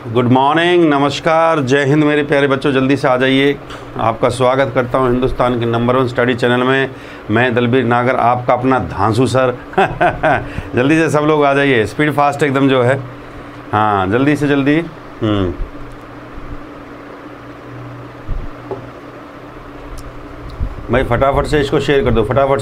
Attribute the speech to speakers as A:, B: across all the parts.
A: Good morning, नमस्कार, जय हिंद मेरे प्यारे बच्चों। जल्दी से आ जाइए। आपका स्वागत करता हूं हिंदुस्तान के नंबर 1 स्टडी चैनल में। मैं दलबीर नागर, आपका अपना धांसू सर। जल्दी से सब लोग आ जाइए, स्पीड फास्ट एकदम जो है। हाँ, जल्दी से जल्दी। भाई फटाफट से इसको शेयर कर दो, फटाफट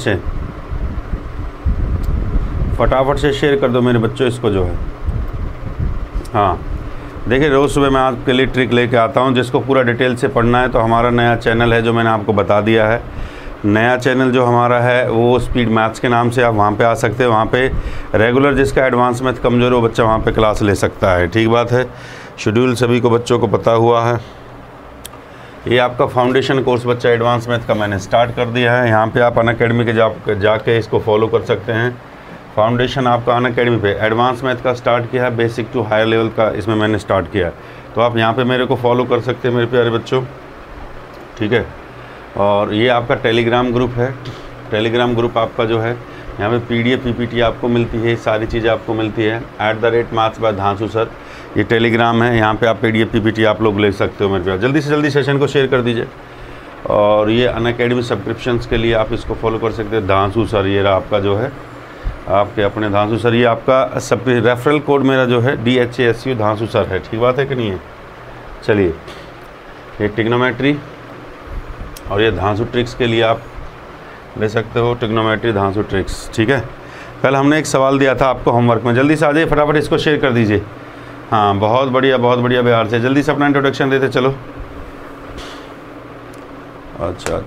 A: से शेयर कर दो मेरे बच्चों इसको जो है। हाँ, देखिए रोज़ सुबह मैं आपके लिए ट्रिक लेके आता हूँ। जिसको पूरा डिटेल से पढ़ना है तो हमारा नया चैनल है जो मैंने आपको बता दिया है। नया चैनल जो हमारा है वो स्पीड मैथ्स के नाम से, आप वहाँ पे आ सकते हैं। वहाँ पे रेगुलर जिसका एडवांस मैथ कमज़ोर हो बच्चा वहाँ पे क्लास ले सकता है। ठीक बात है। शेड्यूल सभी को बच्चों को पता हुआ है। ये आपका फाउंडेशन कोर्स बच्चा एडवांस मैथ का मैंने स्टार्ट कर दिया है। यहाँ पर आप अनअकैडमी के जाके इसको फॉलो कर सकते हैं। फाउंडेशन आपका अनअकैडमी पे एडवांस मैथ का स्टार्ट किया है, बेसिक टू हायर लेवल का इसमें मैंने स्टार्ट किया है। तो आप यहाँ पे मेरे को फॉलो कर सकते हैं मेरे प्यारे बच्चों। ठीक है। और ये आपका टेलीग्राम ग्रुप है। टेलीग्राम ग्रुप आपका जो है यहाँ पे PDF PPT आपको मिलती है, सारी चीज़ें आपको मिलती है। @maths by धांसू सर ये टेलीग्राम है। यहाँ पर आप PDF PPT आप लोग ले सकते हो मेरे प्यारे। जल्दी से जल्दी सेशन को शेयर कर दीजिए। और ये अनअकैडमी सब्सक्रिप्शंस के लिए आप इसको फॉलो कर सकते हैं। धांसू सर ये रहा आपका जो है, आपके अपने धांसू सर। ये आपका सब रेफरल कोड मेरा जो है DHASU धांसू सर है। ठीक बात है कि नहीं है। चलिए, ये ट्रिग्नोमेट्री और ये धांसू ट्रिक्स के लिए आप ले सकते हो। ट्रिग्नोमेट्री धांसू ट्रिक्स। ठीक है। कल हमने एक सवाल दिया था आपको होमवर्क में। जल्दी से आ जाइए, फटाफट इसको शेयर कर दीजिए। हाँ, बहुत बढ़िया बिहार से। जल्दी से अपना इंट्रोडक्शन देते चलो। अच्छा,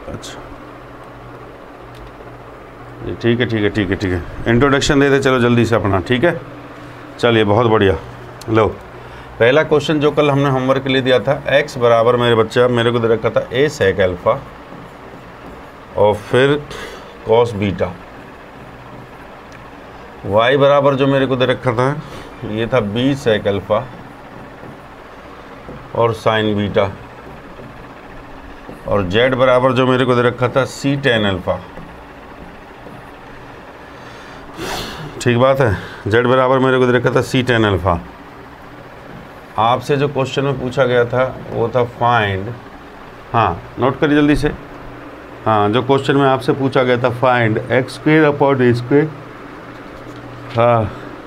A: ठीक है। इंट्रोडक्शन देते चलो जल्दी से अपना। ठीक है। चलिए, बहुत बढ़िया। लो, पहला क्वेश्चन जो कल हमने होमवर्क के लिए दिया था, x बराबर मेरे बच्चा मेरे को दे रखा था a sec अल्फ़ा और फिर cos बीटा। y बराबर जो मेरे को दे रखा था ये था b sec अल्फ़ा और sin बीटा। और z बराबर जो मेरे को दे रखा था c tan अल्फ़ा। ठीक बात है। z बराबर मेरे को दे रखा था c tan अल्फ़ा। आपसे जो क्वेश्चन में पूछा गया था वो था फाइंड, हाँ नोट करिए जल्दी से। हाँ, जो क्वेश्चन में आपसे पूछा गया था फाइंड x² अपॉन a²। हाँ,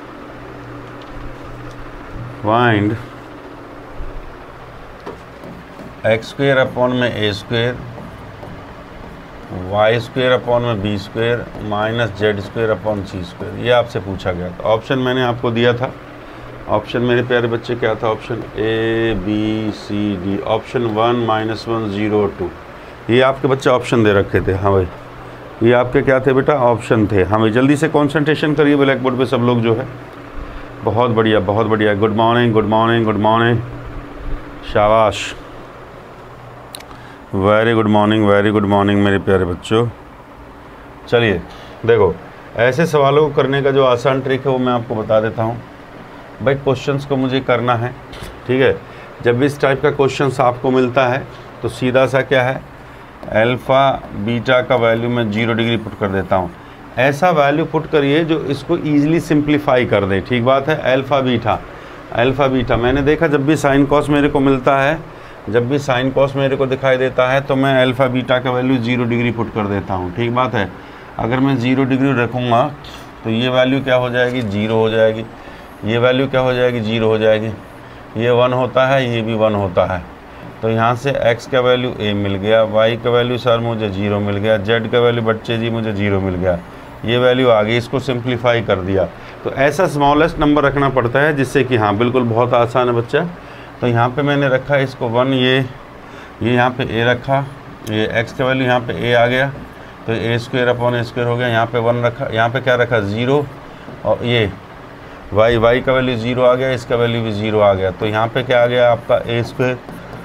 A: फाइंड x² अपॉन में a² y² अपॉन में b² minus z² upon c²। ये आपसे पूछा गया था। ऑप्शन मैंने आपको दिया था। ऑप्शन मेरे प्यारे बच्चे क्या था? Option A B C D। Option 1 -1 0 2 ये आपके बच्चे ऑप्शन दे रखे थे। हाँ भाई, ये आपके क्या थे बेटा? ऑप्शन थे। हाँ भाई, जल्दी से कंसंट्रेशन करिए ब्लैक बोर्ड पे सब लोग जो है। बहुत बढ़िया। Good morning. शाबाश, वेरी गुड मॉर्निंग मेरे प्यारे बच्चों। चलिए देखो, ऐसे सवालों को करने का जो आसान ट्रिक है वो मैं आपको बता देता हूँ। भाई क्वेश्चंस को मुझे करना है। ठीक है। जब भी इस टाइप का क्वेश्चंस आपको मिलता है तो सीधा सा क्या है, अल्फ़ा बीटा का वैल्यू मैं 0 डिग्री पुट कर देता हूँ। ऐसा वैल्यू पुट करिए जो इसको ईजिली सिंप्लीफाई कर दे। ठीक बात है। अल्फ़ा बीटा मैंने देखा जब भी साइन कॉस मेरे को मिलता है, जब भी साइन कॉस मेरे को दिखाई देता है तो मैं अल्फ़ा बीटा का वैल्यू 0 डिग्री पुट कर देता हूँ। ठीक बात है। अगर मैं 0 डिग्री रखूँगा तो ये वैल्यू क्या हो जाएगी? 0 हो जाएगी। ये वैल्यू क्या हो जाएगी? 0 हो जाएगी। ये 1 होता है, ये भी 1 होता है। तो यहाँ से x का वैल्यू a मिल गया, y का वैल्यू सर मुझे 0 मिल गया, z का वैल्यू बच्चे जी मुझे 0 मिल गया। ये वैल्यू आ गई, इसको सिंप्लीफाई कर दिया। तो ऐसा स्मॉलेस्ट नंबर रखना पड़ता है जिससे कि हाँ बिल्कुल बहुत आसान है बच्चा। तो यहाँ पे मैंने रखा इसको 1, ये यहाँ पे a रखा, ये x का वैल्यू यहाँ पे a आ गया तो a² अपॉन a² हो गया। यहाँ पे 1 रखा, यहाँ पे क्या रखा? 0। और ये y का वैल्यू 0 आ गया, इसका वैल्यू भी 0 आ गया। तो यहाँ पे क्या आ गया आपका a²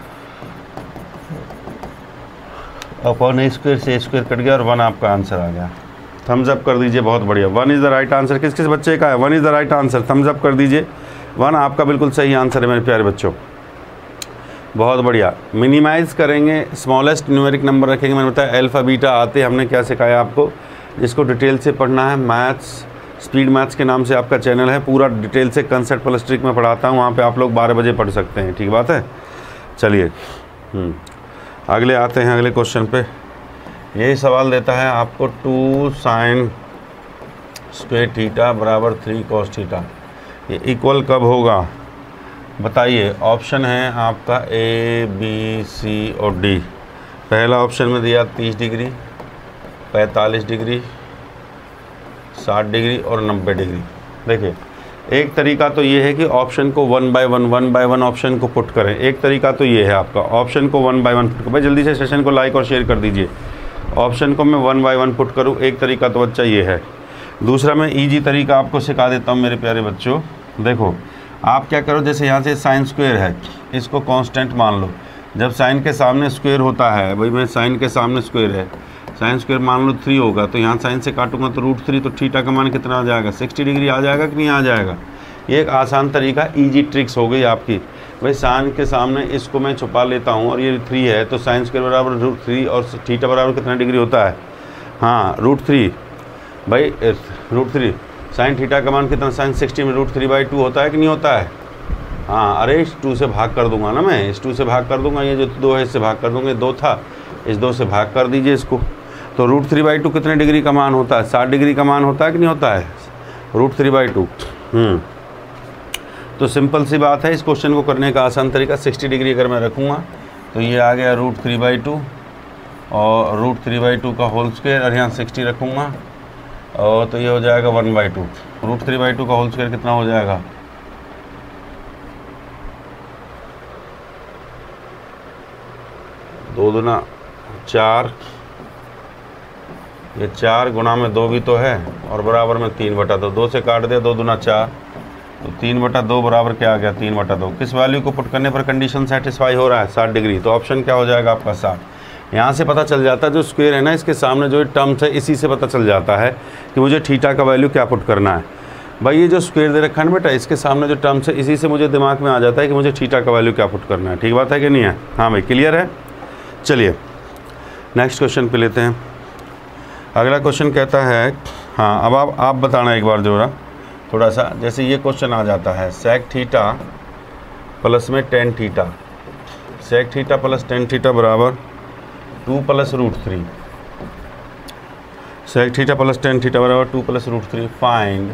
A: अपॉन a² से a² कट गया और 1 आपका आंसर आ गया। थम्स अप कर दीजिए, बहुत बढ़िया। 1 इज़ द राइट आंसर। किस बच्चे का है? 1 is the right answer. Thumbs up कर दीजिए। 1 आपका बिल्कुल सही आंसर है मेरे प्यारे बच्चों। बहुत बढ़िया। मिनिमाइज़ करेंगे, स्मॉलेस्ट न्यूमेरिक नंबर रखेंगे। मैंने बताया अल्फ़ा बीटा आते हमने क्या सिखाया आपको, जिसको डिटेल से पढ़ना है मैथ्स स्पीड मैथ्स के नाम से आपका चैनल है, पूरा डिटेल से कंसेप्ट प्लस ट्रिक में पढ़ाता हूँ, वहाँ पे आप लोग 12 बजे पढ़ सकते हैं, ठीक बात है। चलिए अगले आते हैं अगले क्वेश्चन पे। यही सवाल देता है आपको 2 sin स्क्वायर थीटा बराबर 3 cos थीटा, ये इक्वल कब होगा बताइए। ऑप्शन है आपका A B C और D। पहला ऑप्शन में दिया 30 डिग्री, 45 डिग्री, 60 डिग्री और 90 डिग्री। देखिए एक तरीका तो ये है कि ऑप्शन को 1 बाय 1 ऑप्शन को पुट करें। एक तरीका तो ये है आपका, ऑप्शन को 1 बाय 1 पुट करें। भाई जल्दी से सेशन को लाइक और शेयर कर दीजिए। ऑप्शन को मैं 1 बाय 1 पुट करूँ, एक तरीका तो बच्चा ये है। दूसरा मैं ईजी तरीका आपको सिखा देता हूँ मेरे प्यारे बच्चों। देखो आप क्या करो, जैसे यहाँ से साइन स्क्वायर है, इसको कांस्टेंट मान लो। जब साइन के सामने स्क्वायर होता है, भाई मैं साइन के सामने स्क्वायर है, साइन स्क्वायर मान लो 3 होगा, तो यहाँ साइन से काटूंगा तो √3, तो थीटा का मान कितना आ जाएगा 60 डिग्री आ जाएगा कि नहीं आ जाएगा। ये एक आसान तरीका, ईजी ट्रिक्स हो गई आपकी। भाई साइन के सामने इसको मैं छुपा लेता हूँ और ये 3 है, तो साइन स्क्वायर बराबर √3 और थीटा बराबर कितना डिग्री होता है, हाँ √3। भाई √3 साइन थीटा का मान कितना, साइन 60 में √3/2 होता है कि नहीं होता है। हाँ अरे इस 2 से भाग कर दूंगा ना, मैं इस 2 से भाग कर दूंगा, ये जो 2 है इससे भाग कर दूंगा, 2 था, इस 2 से भाग कर दीजिए इसको। तो √3/2 कितने डिग्री का मान होता है, 60 डिग्री का मान होता है कि नहीं होता है √3/2। तो सिंपल सी बात है, इस क्वेश्चन को करने का आसान तरीका 60 डिग्री अगर मैं रखूँगा तो ये आ गया √3/2 और √3/2 का होल स्क्वायर, और यहाँ 60 रखूँगा और तो ये हो जाएगा 1/2। √3/2 का होल स्क्वायर कितना हो जाएगा, 2 दूना 4, ये 4 गुना में 2 भी तो है और बराबर में 3/2, 2 से काट दिया, 2 दूना 4, तो 3/2 बराबर क्या आ गया 3/2। किस वैल्यू को पुट करने पर कंडीशन सेटिस्फाई हो रहा है 60 डिग्री, तो ऑप्शन क्या हो जाएगा आपका 60। यहाँ से पता चल जाता है जो स्क्वायर है ना इसके सामने जो टर्म्स है, इसी से पता चल जाता है कि मुझे थीटा का वैल्यू क्या पुट करना है। भाई ये जो स्क्वायर दे रखा है ना बेटा, इसके सामने जो टर्म्स है, इसी से मुझे दिमाग में आ जाता है कि मुझे थीटा का वैल्यू क्या पुट करना है। ठीक बात है कि नहीं है, हाँ भाई क्लियर है। चलिए नेक्स्ट क्वेश्चन पे लेते हैं। अगला क्वेश्चन कहता है, हाँ अब आप बताना एक बार जोरा थोड़ा सा। जैसे ये क्वेश्चन आ जाता है सेक थीटा प्लस में tan theta, sec theta plus tan theta बराबर 2 + √3, sec theta plus tan theta बराबर 2 + √3, फाइंड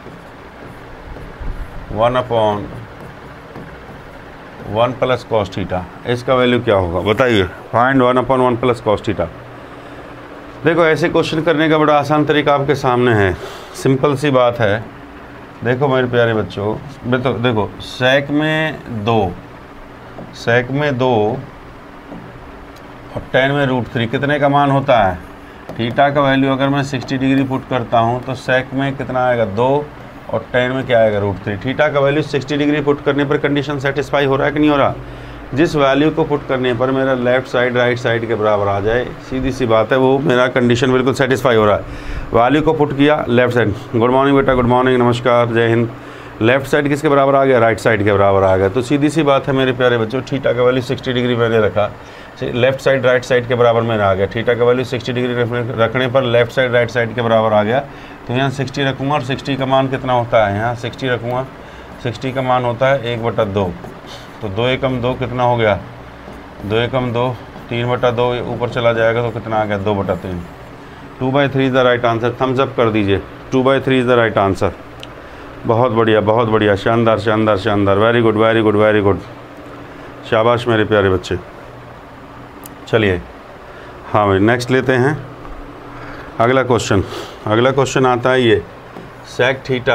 A: 1/1 + cos थीटा। इसका वैल्यू क्या होगा बताइए, फाइंड 1/1 + cos थीटा। देखो ऐसे क्वेश्चन करने का बड़ा आसान तरीका आपके सामने है, सिंपल सी बात है। देखो मेरे प्यारे बच्चों, देखो सेक में 2 और टेन में √3 कितने का मान होता है, थीटा का वैल्यू अगर मैं 60 डिग्री पुट करता हूँ तो सेक में कितना आएगा 2 और टेन में क्या आएगा √3। थीटा का वैल्यू 60 डिग्री पुट करने पर कंडीशन सेटिस्फाई हो रहा है कि नहीं हो रहा। जिस वैल्यू को पुट करने पर मेरा लेफ्ट साइड राइट साइड के बराबर आ जाए, सीधी सी बात है वो मेरा कंडीशन बिल्कुल सेटिस्फाई हो रहा है। वैल्यू को पुट किया लेफ्ट साइड, गुड मॉर्निंग बेटा, गुड मॉर्निंग, नमस्कार, जय हिंद। लेफ्ट साइड किसके बराबर आ गया, राइट साइड के बराबर आ गया। तो सीधी सी बात है मेरे प्यारे बच्चों, थीटा का वैल्यू 60 डिग्री मैंने रखा, लेफ्ट साइड राइट साइड के बराबर मेरा आ गया। थीटा का वैल्यू 60 डिग्री रखने पर लेफ्ट साइड राइट साइड के बराबर आ गया, तो यहाँ 60 रखूँगा और 60 का मान कितना होता है, यहाँ 60 रखूँगा, 60 का मान होता है 1/2। तो 2 एकम 2 कितना हो गया, 2 एकम 2, 3/2 ऊपर चला जाएगा तो कितना आ गया 2/3। 2/3 is the right answer. Thumbs up कर दीजिए, 2/3 इज़ द राइट आंसर। बहुत बढ़िया, शानदार शानदार शानदार, very good very good very good, शाबाश मेरे प्यारे बच्चे। चलिए हाँ भाई नेक्स्ट लेते हैं अगला क्वेश्चन आता है ये, sec theta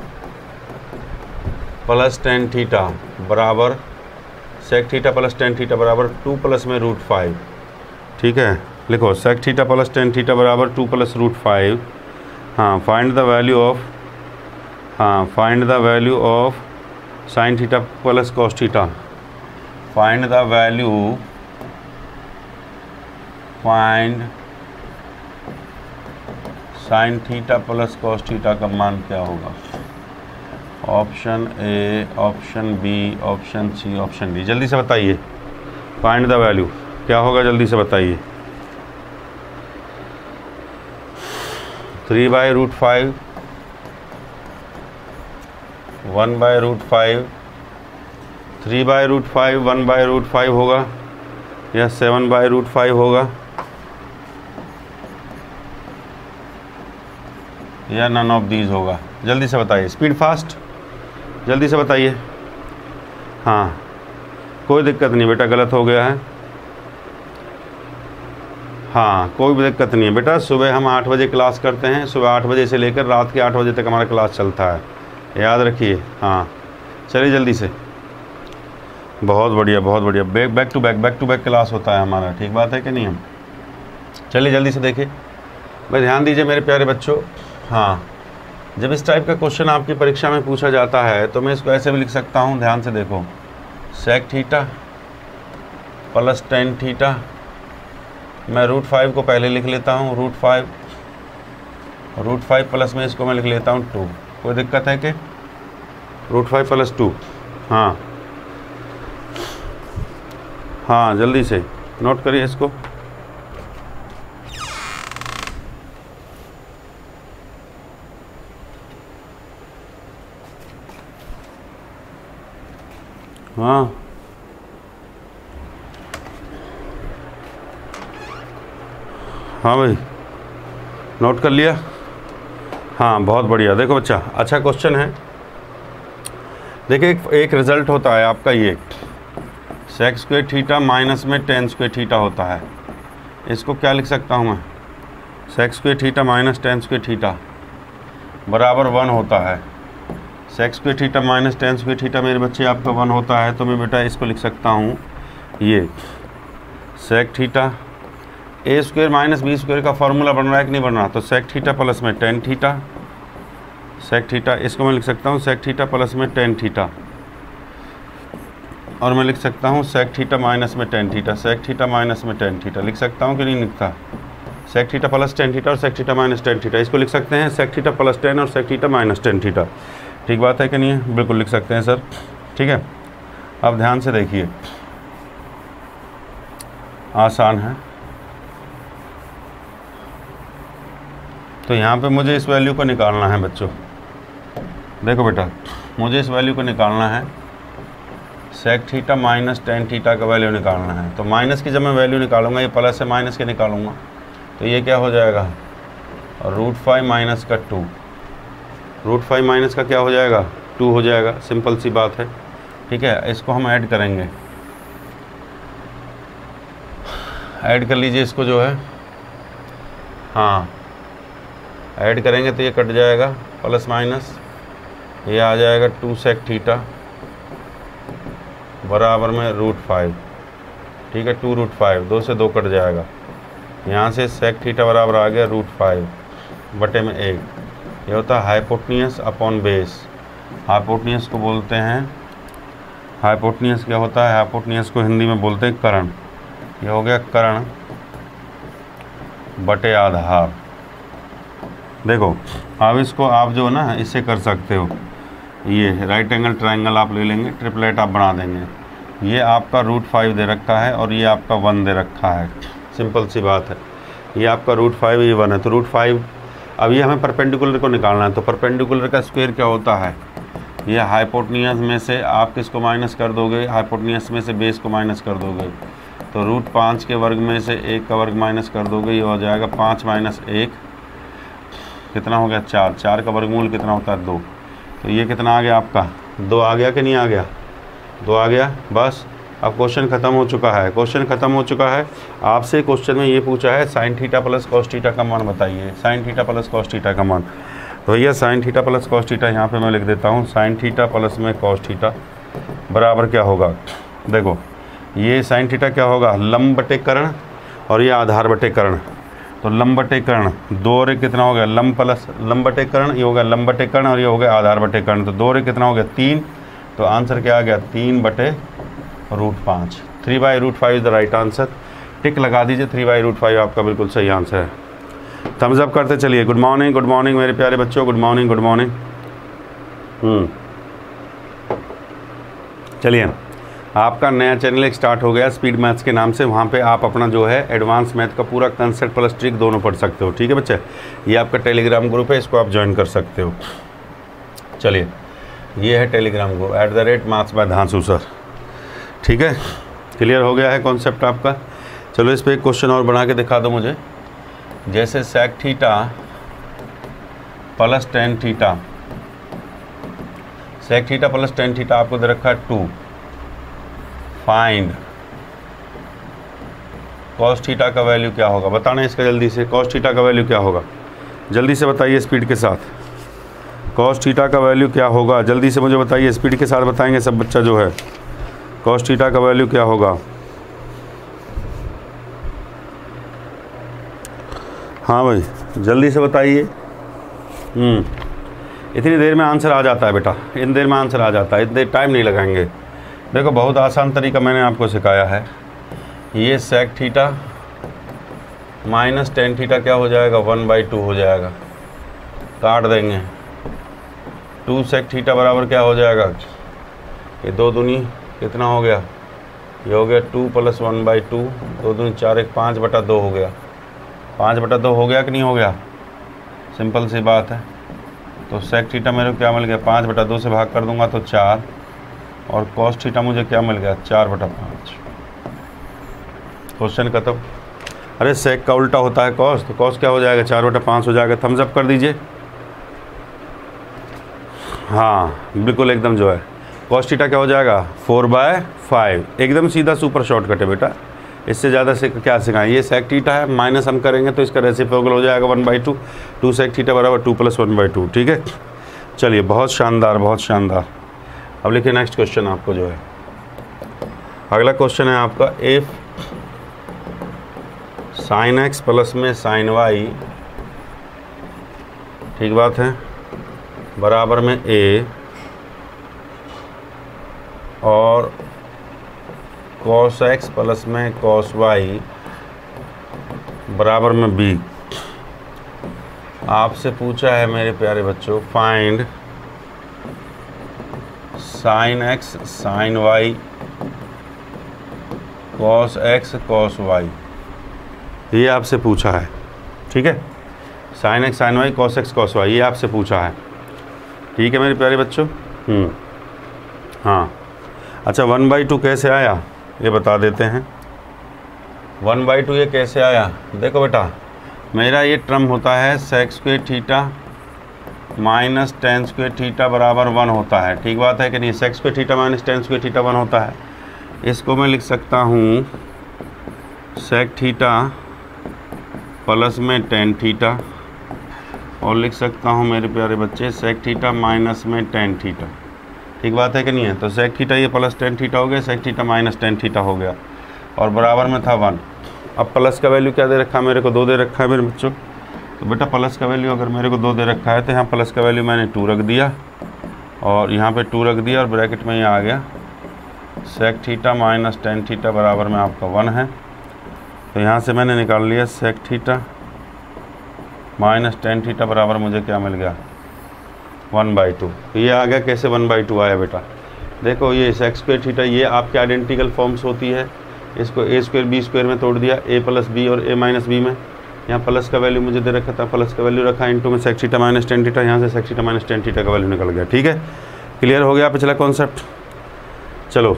A: plus tan theta बराबर, sec theta plus tan theta बराबर 2 प्लस में √5। ठीक है, लिखो sec theta plus tan theta बराबर 2 + √5। हाँ find the value of sine theta plus cos theta. Find sine theta plus cos theta का मान क्या होगा। Option A, option B, option C, option D. जल्दी से बताइए, फाइंड द वैल्यू क्या होगा, जल्दी से बताइए। 3/√5 1/√5, 3/√5, 1/√5 होगा या 7/√5 होगा या नन ऑफ दीज होगा? जल्दी से बताइए, स्पीड फास्ट, जल्दी से बताइए। हाँ, कोई दिक्कत नहीं बेटा, गलत हो गया है। हाँ, कोई भी दिक्कत नहीं है बेटा। सुबह हम 8 बजे क्लास करते हैं, सुबह 8 बजे से लेकर रात के 8 बजे तक हमारा क्लास चलता है, याद रखिए। हाँ, चलिए जल्दी से। बहुत बढ़िया, बहुत बढ़िया। बैक टू बैक क्लास होता है हमारा, ठीक बात है कि नहीं? हम चलिए जल्दी से देखिए भाई, ध्यान दीजिए मेरे प्यारे बच्चों। हाँ, जब इस टाइप का क्वेश्चन आपकी परीक्षा में पूछा जाता है तो मैं इसको ऐसे भी लिख सकता हूँ, ध्यान से देखो, sec theta plus tan theta. मैं √5 को पहले लिख लेता हूँ, √5 प्लस में इसको मैं लिख लेता हूँ 2। कोई दिक्कत है कि √5 प्लस 2? हाँ हाँ, जल्दी से नोट करिए इसको। हाँ, हाँ भाई, नोट कर लिया? हाँ, बहुत बढ़िया। देखो बच्चा, अच्छा क्वेश्चन है। देखिए, एक रिज़ल्ट होता है आपका ये sec² थीटा माइनस में tan² थीटा होता है। इसको क्या लिख सकता हूँ मैं? sec² theta minus tan² theta बराबर 1 होता है। sec² theta minus tan² theta मेरे बच्चे आपका 1 होता है, तो मैं बेटा इसको लिख सकता हूँ, ये sec theta a² minus b² का फार्मूला बन रहा है कि नहीं बन रहा? तो sec थीटा प्लस में tan थीटा, sec थीटा, इसको मैं लिख सकता हूँ sec थीटा प्लस में tan थीटा, और मैं लिख सकता हूँ sec थीटा माइनस में tan theta, sec theta minus में tan थीटा। लिख सकता हूँ कि नहीं लिखता? sec theta plus tan theta और sec theta minus tan theta, इसको लिख सकते हैं sec थीटा प्लस tan और sec theta minus tan theta. ठीक बात है कि नहीं है? बिल्कुल लिख सकते हैं सर, ठीक है। अब ध्यान से देखिए, आसान है। तो यहाँ पे मुझे इस वैल्यू को निकालना है बच्चों। देखो बेटा, मुझे इस वैल्यू को निकालना है, sec theta minus tan theta का वैल्यू निकालना है। तो माइनस की जब मैं वैल्यू निकालूंगा, ये प्लस से माइनस के निकालूंगा, तो ये क्या हो जाएगा? √5 माइनस का 2, √5 माइनस का क्या हो जाएगा? 2 हो जाएगा। सिंपल सी बात है, ठीक है। इसको हम ऐड करेंगे, ऐड कर लीजिए इसको जो है। हाँ, ऐड करेंगे तो ये कट जाएगा, प्लस माइनस ये आ जाएगा 2 sec थीटा बराबर में √5, ठीक है। 2 √5, 2 से 2 कट जाएगा, यहाँ से sec थीटा बराबर आ गया √5 बटे में 1। ये होता है हाइपोटेन्यूस अपॉन बेस। हाइपोटेन्यूस को बोलते हैं, हाइपोटेन्यूस क्या होता है? हाइपोटेन्यूस को हिंदी में बोलते हैं कर्ण। ये हो गया कर्ण बटे आधार। देखो, अब इसको आप जो है ना, इससे कर सकते हो, ये राइट एंगल ट्रायंगल आप ले लेंगे, ट्रिपलेट आप बना देंगे। ये आपका √5 दे रखा है और ये आपका 1 दे रखा है। सिंपल सी बात है, ये आपका √5, ये 1 है, तो √5। अब ये हमें परपेंडिकुलर को निकालना है, तो परपेंडिकुलर का स्क्वायर क्या होता है? ये हाइपोटेन्यूस में से आप किसको माइनस कर दोगे? हाइपोटेन्यूस में से बेस को माइनस कर दोगे, तो √5 के वर्ग में से 1 का वर्ग माइनस कर दोगे, ये हो जाएगा 5 माइनस 1, कितना हो गया? 4। 4 का वर्गमूल कितना होता है? 2। तो ये कितना आ गया आपका? 2 आ गया कि नहीं आ गया? 2 आ गया। बस, अब क्वेश्चन ख़त्म हो चुका है, क्वेश्चन ख़त्म हो चुका है। आपसे क्वेश्चन में ये पूछा है sin theta plus cos theta का मान बताइए, sin theta plus cos theta का मान। तो भैया sin theta plus cos theta यहाँ पे मैं लिख देता हूँ, sin थीटा प्लस में cos थीटा बराबर क्या होगा? देखो, ये sin थीटा क्या होगा? लंब बटे कर्ण और ये आधार बटे कर्ण। तो लंब बटे कर्ण, 2 और 1 कितना हो गया? लंब प्लस लंब बटे कर्ण, ये हो गया लंब बटे कर्ण और ये हो गया आधार बटे कर्ण। तो 2 और 1 कितना हो गया? 3। तो आंसर क्या आ गया? 3 बटे √5। 3/√5 is the right answer. Tick लगा दीजिए, 3/√5 आपका बिल्कुल सही आंसर है। थम्स अप करते चलिए। गुड मॉर्निंग मेरे प्यारे बच्चों, गुड मॉर्निंग। चलिए, आपका नया चैनल एक स्टार्ट हो गया स्पीड मैथ्स के नाम से। वहाँ पे आप अपना जो है एडवांस मैथ का पूरा कंसेप्ट प्लस ट्रिक दोनों पढ़ सकते हो, ठीक है बच्चे। ये आपका टेलीग्राम ग्रुप है, इसको आप ज्वाइन कर सकते हो। चलिए, ये है टेलीग्राम को @maths by धांसू सर। ठीक है, क्लियर हो गया है कॉन्सेप्ट आपका। चलो इस पर एक क्वेश्चन और बना के दिखा दो मुझे। जैसे sec theta plus tan theta, sec theta plus tan theta आपको दे रखा है 2, फाइंड cos थीटा का वैल्यू क्या होगा। बताना इसका जल्दी से, cos थीटा का वैल्यू क्या होगा, जल्दी से बताइए स्पीड के साथ। cos थीटा का वैल्यू क्या होगा, जल्दी से मुझे बताइए, स्पीड के साथ बताएंगे सब बच्चा जो है। cos थीटा का वैल्यू क्या होगा, हाँ भाई जल्दी से बताइए। इतनी देर में आंसर आ जाता है बेटा, इतनी देर में आंसर आ जाता है, इतनी देर टाइम नहीं लगाएंगे। देखो बहुत आसान तरीका मैंने आपको सिखाया है। ये sec theta minus tan theta क्या हो जाएगा, 1/2 हो जाएगा, काट देंगे। 2 sec थीटा बराबर क्या हो जाएगा, ये 2 दूनी कितना हो गया, ये हो गया 2 + 1/2, 2 दूनी 4, 1 5/2 हो गया। 5/2 हो गया कि नहीं हो गया, सिंपल सी बात है। तो sec थीटा मेरे को क्या मिल गया, 5/2 से भाग कर दूंगा तो 4, और cos थीटा मुझे क्या मिल गया, 4/5। क्वेश्चन खत्म। अरे sec का उल्टा होता है cos, तो cos क्या हो जाएगा, 4/5 हो जाएगा। थम्स अप कर दीजिए। हाँ बिल्कुल एकदम जो है, cos थीटा क्या हो जाएगा, 4/5। एकदम सीधा सुपर शॉर्टकट है बेटा, इससे ज़्यादा से क्या सिखाएं। ये sec थीटा है, माइनस हम करेंगे तो इसका रेसिप्रोकल हो जाएगा 1/2। 2 sec थीटा बराबर 2 + 1/2। ठीक है, चलिए बहुत शानदार, बहुत शानदार। अब लिखिए नेक्स्ट क्वेश्चन आपको जो है, अगला क्वेश्चन है आपका, इफ sin x प्लस में sin y, ठीक बात है, बराबर में a और cos x प्लस में cos y बराबर में b। आपसे पूछा है मेरे प्यारे बच्चों, find sin x sin y cos x cos y, ये आपसे पूछा है। ठीक है, sin x sin y cos x cos y, ये आपसे पूछा है। ठीक है मेरे प्यारे बच्चों। हाँ अच्छा, 1/2 कैसे आया ये बता देते हैं। 1/2 ये कैसे आया, देखो बेटा, मेरा ये टर्म होता है sec² theta minus tan² theta बराबर 1 होता है। ठीक बात है कि नहीं, sec² theta minus tan² theta 1 होता है। इसको मैं लिख सकता हूँ sec थीटा प्लस में tan थीटा, और लिख सकता हूँ मेरे प्यारे बच्चे sec थीटा माइनस में tan थीटा। ठीक बात है कि नहीं है, तो sec थीटा ये प्लस tan थीटा हो गया, sec theta minus tan theta हो गया, और बराबर में था 1। अब प्लस का वैल्यू क्या दे रखा है, मेरे को 2 दे रखा है मेरे बच्चों। तो बेटा प्लस का वैल्यू अगर मेरे को 2 दे रखा है तो यहाँ प्लस का वैल्यू मैंने 2 रख दिया, और यहाँ पे 2 रख दिया, और ब्रैकेट में ये आ गया sec theta minus tan theta बराबर में आपका 1 है। तो यहाँ से मैंने निकाल लिया sec theta minus tan theta बराबर मुझे क्या मिल गया, 1/2। तो ये आ गया, कैसे 1/2 आया बेटा, देखो ये sec² थीटा ये आपकी आइडेंटिकल फॉर्म्स होती है, इसको a² b² में तोड़ दिया, a + b और a - b में। यहाँ प्लस का वैल्यू मुझे दे रखा था, प्लस का वैल्यू रखा इंटू में sec theta minus tan theta, यहाँ से sec theta minus tan theta का वैल्यू निकल गया। ठीक है, क्लियर हो गया पिछला कॉन्सेप्ट। चलो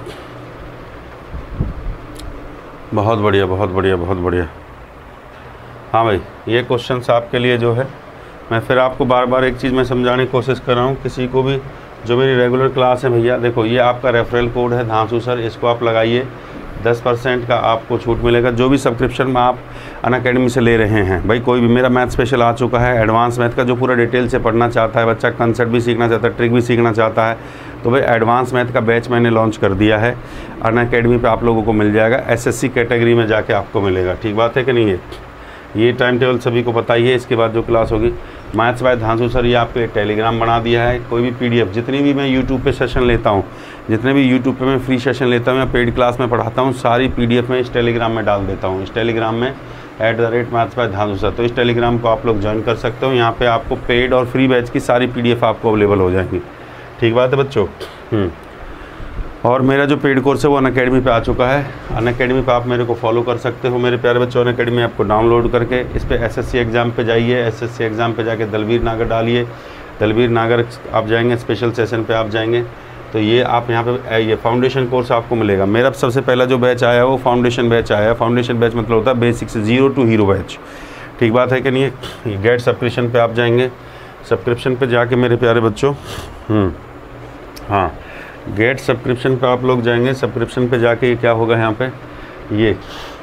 A: बहुत बढ़िया, बहुत बढ़िया, बहुत बढ़िया। हाँ भाई, ये क्वेश्चन आपके लिए जो है, मैं फिर आपको बार बार एक चीज़ मैं समझाने की कोशिश कर रहा हूँ किसी को भी जो मेरी रेगुलर क्लास है। भैया देखो, ये आपका रेफरल कोड है धांसू सर, इसको आप लगाइए, 10% का आपको छूट मिलेगा जो भी सब्सक्रिप्शन में आप अनअकैडमी से ले रहे हैं। भाई कोई भी, मेरा मैथ स्पेशल आ चुका है, एडवांस मैथ का जो पूरा डिटेल से पढ़ना चाहता है बच्चा, कंसेप्ट भी सीखना चाहता है, ट्रिक भी सीखना चाहता है, तो भाई एडवांस मैथ का बैच मैंने लॉन्च कर दिया है अनअकैडमी पे, आप लोगों को मिल जाएगा, SSC कैटेगरी में जाके आपको मिलेगा। ठीक बात है कि नहीं है, ये टाइम टेबल सभी को पता ही है। इसके बाद जो क्लास होगी मैथ्स बाय धांसू सर, ये आपके लिए टेलीग्राम बना दिया है। कोई भी PDF, जितनी भी मैं यूट्यूब पे सेशन लेता हूँ, जितने भी यूट्यूब पे मैं फ्री सेशन लेता हूँ या पेड क्लास में पढ़ाता हूँ, सारी PDF में इस टेलीग्राम में डाल देता हूँ। इस टेलीग्राम में @maths by धांसू सर, तो इस टेलीग्राम को आप लोग ज्वाइन कर सकते हो। यहाँ पर आपको पेड और फ्री बैच की सारी PDF आपको अवेलेबल हो जाएंगी। ठीक बात है बच्चों। और मेरा जो पेड कोर्स है वो अनअकैडमी पे आ चुका है। अनअकैडमी पे आप मेरे को फॉलो कर सकते हो मेरे प्यारे बच्चों। अनअकैडमी आपको डाउनलोड करके इस पर SSC एग्ज़ाम पे जाइए, SSC एग्ज़ाम पे जाके दलवीर नागर डालिए, दलबीर नागर आप जाएंगे, स्पेशल सेशन पे आप जाएंगे तो ये आप यहाँ पे ये फाउंडेशन कोर्स आपको मिलेगा। मेरा सबसे पहला जो बैच आया वो फाउंडेशन बैच आया। फाउंडेशन बैच मतलब होता है बेसिक से 0 to हीरो बैच। ठीक बात है कि नहीं है। गेट सब्सक्रिप्शन पे आप जाएंगे, सब्सक्रिप्शन पे जाके मेरे प्यारे बच्चों हाँ, गेट सब्सक्रिप्शन पे आप लोग जाएंगे। सब्सक्रिप्शन पे जाके ये क्या होगा, यहाँ पे ये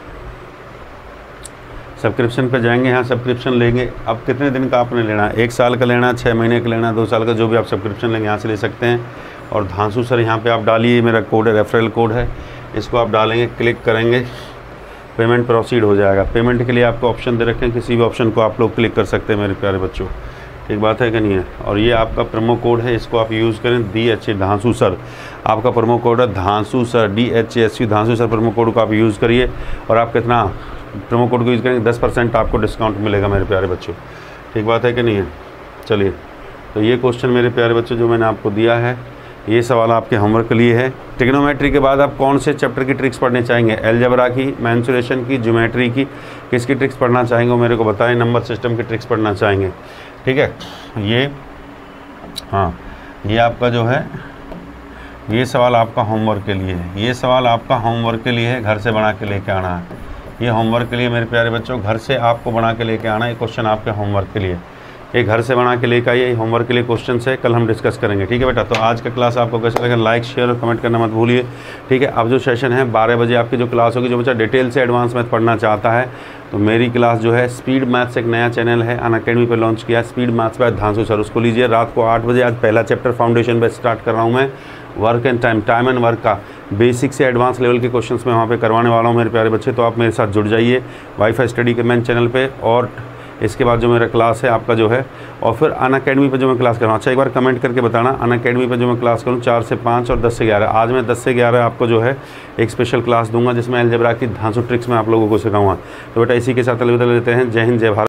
A: सब्सक्रिप्शन पे जाएंगे, यहाँ सब्सक्रिप्शन लेंगे। अब कितने दिन का आपने लेना है, 1 साल का लेना है, 6 महीने का लेना है, 2 साल का, जो भी आप सब्सक्रिप्शन लेंगे यहाँ से ले सकते हैं। और धांसू सर यहाँ पे आप डालिए, मेरा कोड है, रेफरल कोड है, इसको आप डालेंगे, क्लिक करेंगे, पेमेंट प्रोसीड हो जाएगा। पेमेंट के लिए आपको ऑप्शन दे रखे हैं, किसी भी ऑप्शन को आप लोग क्लिक कर सकते हैं मेरे प्यारे बच्चों। ठीक बात है कि नहीं है। और ये आपका प्रोमो कोड है, इसको आप यूज़ करें, DHA धांसू सर, आपका प्रोमो कोड है Dhansu sir, DHASU Dhansu sir, promo code को आप यूज़ करिए। और आप कितना प्रोमो कोड को यूज़ करेंगे, 10% आपको डिस्काउंट मिलेगा मेरे प्यारे बच्चों। ठीक बात है कि नहीं है। चलिए, तो ये क्वेश्चन मेरे प्यारे बच्चों जो मैंने आपको दिया है, ये सवाल आपके होमवर्क के लिए है। ट्रिग्नोमेट्री के बाद आप कौन से चैप्टर की ट्रिक्स पढ़ने चाहेंगे, अलजेब्रा की, मेंसुरेशन की, ज्योमेट्री की, किसकी ट्रिक्स पढ़ना चाहेंगे वो मेरे को बताएं। नंबर सिस्टम की ट्रिक्स पढ़ना चाहेंगे, ठीक है। ये हाँ, ये आपका जो है, ये सवाल आपका होमवर्क के लिए है। ये सवाल आपका होमवर्क के लिए है, घर से बना के लेके आना है। ये होमवर्क के लिए मेरे प्यारे बच्चों, घर से आपको बना के लेके आना है। ये क्वेश्चन आपके होमवर्क के लिए, ये घर से बना के लेकर आइए। होमवर्क के लिए क्वेश्चन है, कल हम डिस्कस करेंगे। ठीक है बेटा। तो आज का क्लास आपको कैसा लगा, लाइक शेयर और कमेंट करना मत भूलिए। ठीक है। अब जो सेशन है 12 बजे आपकी जो क्लास होगी, जो बच्चा डिटेल से एडवांस मैथ पढ़ना चाहता है तो मेरी क्लास जो है स्पीड मैथ्स, एक नया चैनल है अनअकैडमी पर लॉन्च किया है, speed maths by Dhansu sir, उसको लीजिए। रात को 8 बजे आज पहला चैप्टर फाउंडेशन पे स्टार्ट कर रहा हूँ मैं। Work and time and work का बेसिक से एडवांस लेवल के क्वेश्चंस मैं वहाँ पे करवाने वाला हूँ मेरे प्यारे बच्चे। तो आप मेरे साथ जुड़ जाइए वाईफाई स्टडी के मेन चैनल पे। और इसके बाद जो मेरा क्लास है आपका जो है, और फिर अनअकैडमी पे जो मैं क्लास कर रहा हूँ, अच्छा एक बार कमेंट करके बताना अनअकैडमी पे जो मैं क्लास करूँ 4 से 5 और 10 से 11। आज मैं 10 से 11 आपको जो है एक स्पेशल क्लास दूंगा जिसमें अलजेब्रा की धांसू ट्रिक्स मैं आप लोगों को सिखाऊंगा। तो बेटा इसी के साथ अलविदा लेते हैं। जय हिंद, जय भारत।